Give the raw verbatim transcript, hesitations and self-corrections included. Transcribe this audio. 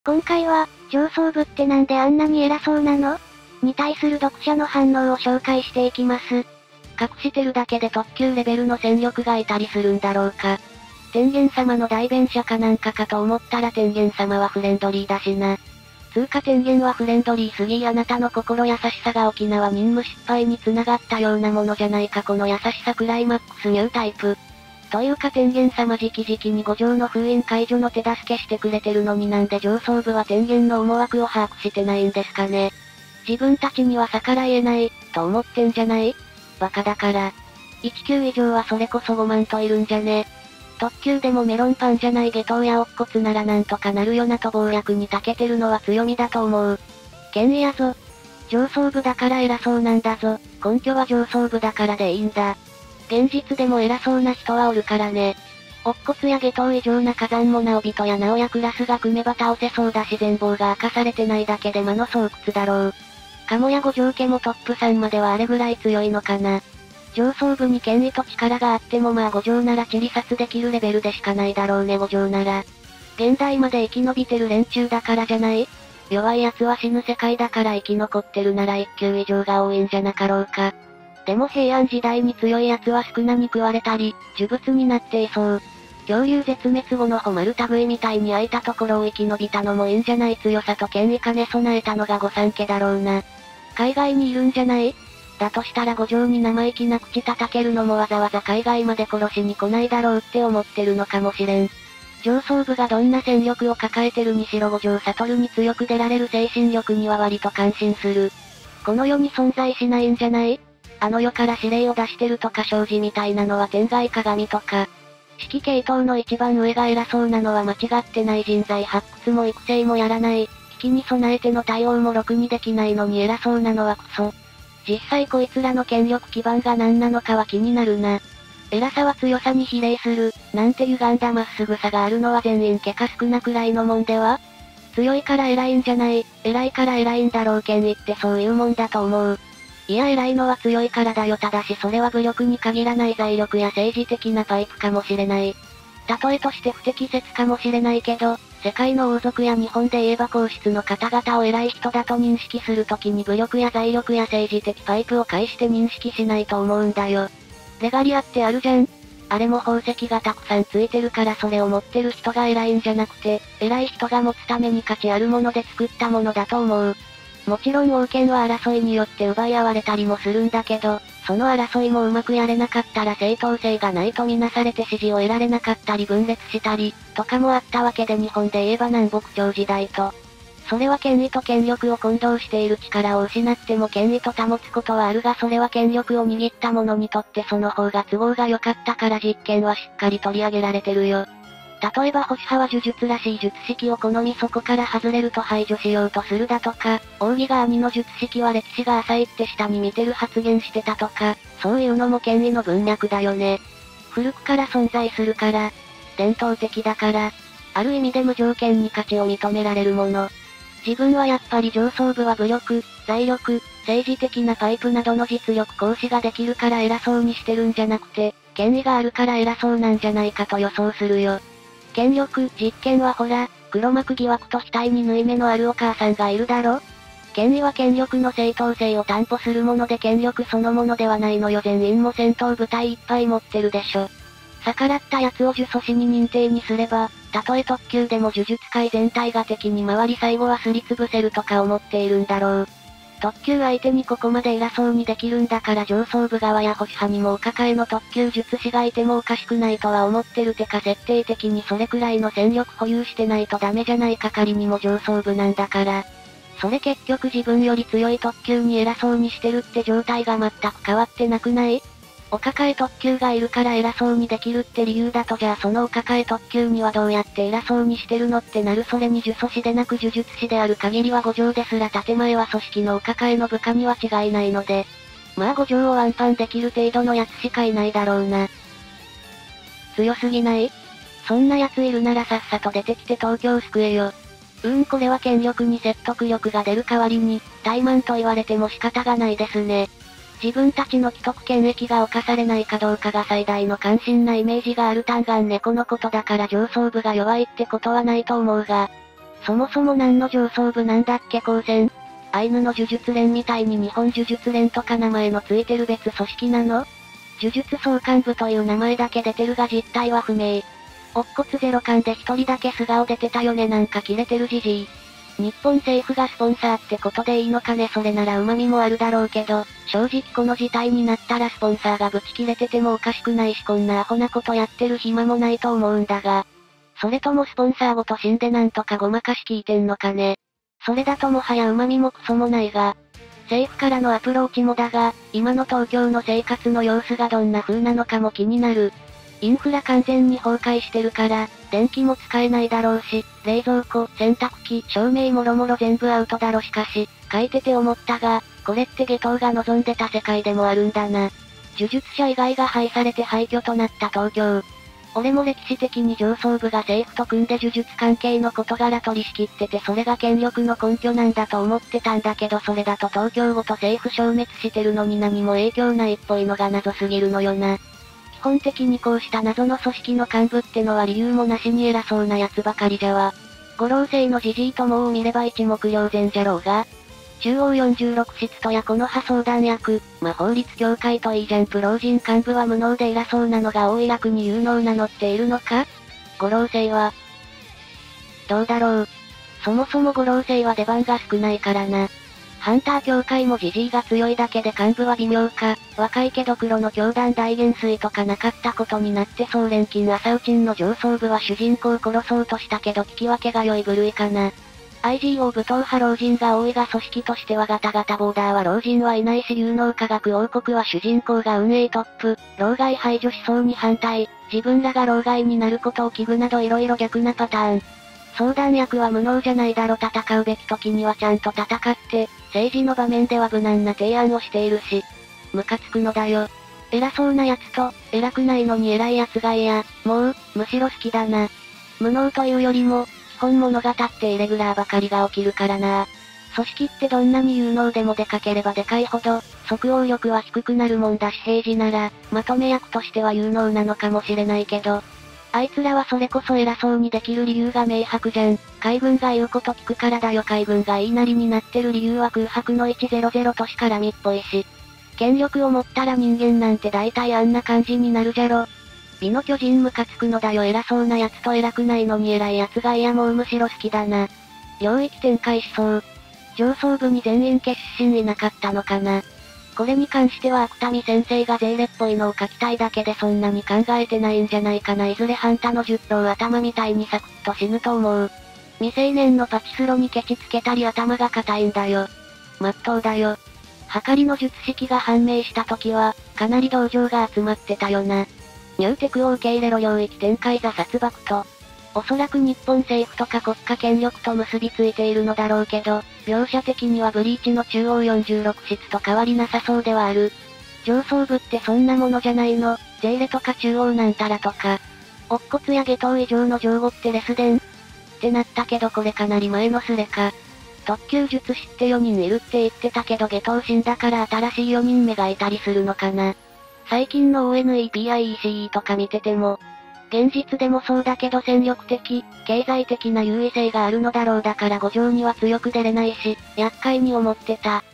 今回は、上層部ってなんであんなに偉そうなのに対する読者の反応を紹介していきます。 隠してるだけで特級レベルの戦力がいたりするんだろうか。天元様の代弁者かなんかかと思ったら天元様はフレンドリーだしな。つうか天元はフレンドリーすぎあなたの心優しさが沖縄任務失敗に繋がったようなものじゃないかこの優しさクライマックスニュータイプ。というか天元様直々に五条の封印解除の手助けしてくれてるのになんで上層部は天元の思惑を把握してないんですかね。自分たちには逆らえない、と思ってんじゃない？バカだから。いち級以上はそれこそごまんといるんじゃね。特級でもメロンパンじゃない下等や乙骨ならなんとかなるよなと謀略に長けてるのは強みだと思う。権威やぞ。上層部だから偉そうなんだぞ。根拠は上層部だからでいいんだ。現実でも偉そうな人はおるからね。乙骨や下等以上な火山も直人や直哉クラスが組めば倒せそうだし全貌が明かされてないだけで魔の巣窟だろう。鴨や五条家もトップさんまではあれぐらい強いのかな。上層部に権威と力があってもまあ五条ならチリ殺できるレベルでしかないだろうね五条なら。現代まで生き延びてる連中だからじゃない？弱い奴は死ぬ世界だから生き残ってるなら一級以上が多いんじゃなかろうか。でも平安時代に強い奴は少なに食われたり、呪物になっていそう。恐竜絶滅後のホマル類みたいに空いたところを生き延びたのもいいんじゃない強さと権威兼ね備えたのが御三家だろうな。海外にいるんじゃない？だとしたら五条に生意気な口叩けるのもわざわざ海外まで殺しに来ないだろうって思ってるのかもしれん。上層部がどんな戦力を抱えてるにしろ五条悟に強く出られる精神力には割と感心する。この世に存在しないんじゃない？あの世から指令を出してるとか障子みたいなのは天外鏡とか。指揮系統の一番上が偉そうなのは間違ってない人材発掘も育成もやらない。危機に備えての対応もろくにできないのに偉そうなのはクソ。実際こいつらの権力基盤が何なのかは気になるな。偉さは強さに比例する、なんて歪んだまっすぐさがあるのは全員家か少なくらいのもんでは？強いから偉いんじゃない、偉いから偉いんだろう権威ってそういうもんだと思う。いや偉いのは強いからだよただしそれは武力に限らない財力や政治的なパイプかもしれない。例えとして不適切かもしれないけど、世界の王族や日本で言えば皇室の方々を偉い人だと認識するときに武力や財力や政治的パイプを介して認識しないと思うんだよ。レガリアってあるじゃん？あれも宝石がたくさんついてるからそれを持ってる人が偉いんじゃなくて、偉い人が持つために価値あるもので作ったものだと思う。もちろん王権は争いによって奪い合われたりもするんだけど、その争いもうまくやれなかったら正当性がないとみなされて支持を得られなかったり分裂したり、とかもあったわけで日本で言えば南北朝時代と。それは権威と権力を混同している力を失っても権威と保つことはあるがそれは権力を握った者にとってその方が都合が良かったから実験はしっかり取り上げられてるよ。例えば保守派は呪術らしい術式を好みそこから外れると排除しようとするだとか、奥義が兄の術式は歴史が浅いって下に見てる発言してたとか、そういうのも権威の文脈だよね。古くから存在するから、伝統的だから、ある意味で無条件に価値を認められるもの。自分はやっぱり上層部は武力、財力、政治的なパイプなどの実力行使ができるから偉そうにしてるんじゃなくて、権威があるから偉そうなんじゃないかと予想するよ。権力、実権はほら、黒幕疑惑と額に縫い目のあるお母さんがいるだろ？権威は権力の正当性を担保するもので権力そのものではないのよ全員も戦闘部隊いっぱい持ってるでしょ。逆らった奴を呪詛師に認定にすれば、たとえ特級でも呪術界全体が敵に回り最後はすりつぶせるとか思っているんだろう。特級相手にここまで偉そうにできるんだから上層部側や保守派にもお抱えの特級術師がいてもおかしくないとは思ってるてか設定的にそれくらいの戦力保有してないとダメじゃないか仮にも上層部なんだから。それ結局自分より強い特級に偉そうにしてるって状態が全く変わってなくない？お抱え特級がいるから偉そうにできるって理由だとじゃあそのお抱え特級にはどうやって偉そうにしてるのってなるそれに呪詛師でなく呪術師である限りは五条ですら建前は組織のお抱えの部下には違いないので。まあ五条をワンパンできる程度のやつしかいないだろうな。強すぎない？そんなやついるならさっさと出てきて東京救えよ。うーんこれは権力に説得力が出る代わりに、怠慢と言われても仕方がないですね。自分たちの既得権益が侵されないかどうかが最大の関心なイメージがある単眼猫のことだから上層部が弱いってことはないと思うが、 そもそも何の上層部なんだっけ高専？アイヌの呪術連みたいに日本呪術連とか名前のついてる別組織なの？呪術総監部という名前だけ出てるが実態は不明。乙骨ゼロ巻で一人だけ素顔出てたよねなんかキレてるじじい。日本政府がスポンサーってことでいいのかねそれなら旨味もあるだろうけど、正直この事態になったらスポンサーがブチ切れててもおかしくないしこんなアホなことやってる暇もないと思うんだが。それともスポンサーごと死んでなんとかごまかし聞いてんのかね。それだともはや旨味もクソもないが。政府からのアプローチもだが、今の東京の生活の様子がどんな風なのかも気になる。インフラ完全に崩壊してるから、電気も使えないだろうし、冷蔵庫、洗濯機、照明もろもろ全部アウトだろしかし、書いてて思ったが、これって下等が望んでた世界でもあるんだな。呪術者以外が廃されて廃墟となった東京。俺も歴史的に上層部が政府と組んで呪術関係の事柄取り仕切っててそれが権力の根拠なんだと思ってたんだけどそれだと東京ごと政府消滅してるのに何も影響ないっぽいのが謎すぎるのよな。基本的にこうした謎の組織の幹部ってのは理由もなしに偉そうな奴ばかりじゃわ。五老星のじじいともを見れば一目瞭然じゃろうが。中央よんじゅうろく室とやこの派相談役、ま法律協会といいじゃんプ老人幹部は無能で偉そうなのが多い楽に有能なのっているのか？五老星は。どうだろう。そもそも五老星は出番が少ないからな。ハンター協会もジジイが強いだけで幹部は微妙か、若いけど黒の教団大元帥とかなかったことになって総連勤朝打ちんの上層部は主人公殺そうとしたけど聞き分けが良い部類かな。アイジーオー 武闘派老人が多いが組織としてはガタガタボーダーは老人はいないし有能科学王国は主人公が運営トップ、老害排除思想に反対、自分らが老害になることを危惧など色々逆なパターン。相談役は無能じゃないだろ戦うべき時にはちゃんと戦って、政治の場面では無難な提案をしているし。ムカつくのだよ。偉そうな奴と、偉くないのに偉い奴がいや、もう、むしろ好きだな。無能というよりも、基本物語ってイレギュラーばかりが起きるからな。組織ってどんなに有能でもでかければでかいほど、即応力は低くなるもんだし平時なら、まとめ役としては有能なのかもしれないけど、あいつらはそれこそ偉そうにできる理由が明白じゃん。海軍が言うこと聞くからだよ海軍が言いなりになってる理由は空白のいちぜろぜろ都市絡みっぽいし。権力を持ったら人間なんて大体あんな感じになるじゃろ。美の巨人ムカつくのだよ偉そうな奴と偉くないのに偉い奴がいやもうむしろ好きだな。領域展開しそう。上層部に全員決心いなかったのかな。これに関しては芥見先生がゼーレっぽいのを書きたいだけでそんなに考えてないんじゃないかないずれハンタの十郎頭みたいにサクッと死ぬと思う。未成年のパチスロにケチつけたり頭が硬いんだよ。まっとうだよ。はかりの術式が判明した時は、かなり同情が集まってたよな。ニューテクを受け入れろ領域展開ザ殺戮と。おそらく日本政府とか国家権力と結びついているのだろうけど、描写的にはブリーチの中央よんじゅうろく室と変わりなさそうではある。上層部ってそんなものじゃないの、ゼーレとか中央なんたらとか。乙骨や下等以上の上語ってレスデンってなったけどこれかなり前のスレか。特級術師ってよにんいるって言ってたけど下等死んだから新しいよにんめがいたりするのかな。最近の オーエヌイーピーアイイーシーイー とか見てても、現実でもそうだけど戦力的、経済的な優位性があるのだろうだから五条には強く出れないし、厄介に思ってた。